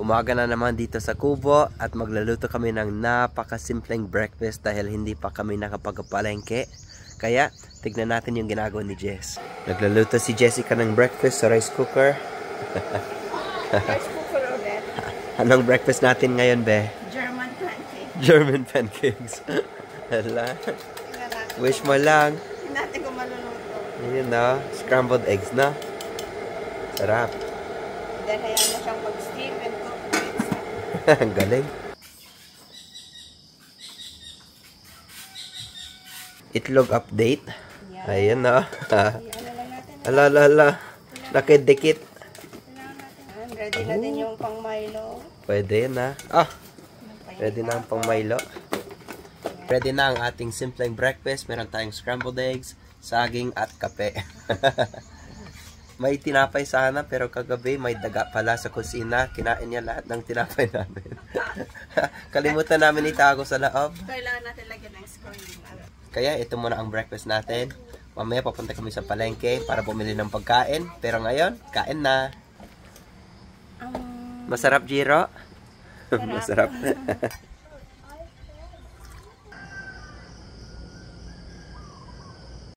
Umaga na naman dito sa Kubo at magluluto kami ng napakasimpleng breakfast dahil hindi pa kami nakapagpalengke. Kaya tignan natin yung ginagawa ni Jess. Nagluluto si Jessica ng breakfast sa rice cooker. Rice cooker ulit. Anong breakfast natin ngayon, be? German pancakes. German pancakes. Hala. Wish mo lang. Hindi natin kung maluluto. Yun na, scrambled eggs na. Sarap. Then hayaan mo siyang mag-steam and cook. Ang galing. Itlog update. Yeah. Ayan na. Ano lang natin. Ala. Nakidikit. Ready na din yung pang Milo. Pwede na. Ready na ang pang Milo. Ready na ang ating simpleng breakfast. Meron tayong scrambled eggs, saging at kape. May tinapay sana pero kagabi may daga pala sa kusina. Kinain niya lahat ng tinapay namin. Kalimutan namin itago sa loob. Kailangan natin lagyan ng scrolling. Kaya ito muna ang breakfast natin. Mamaya papunta kami sa palengke para bumili ng pagkain. Pero ngayon, kain na. Masarap, Jiro? Masarap.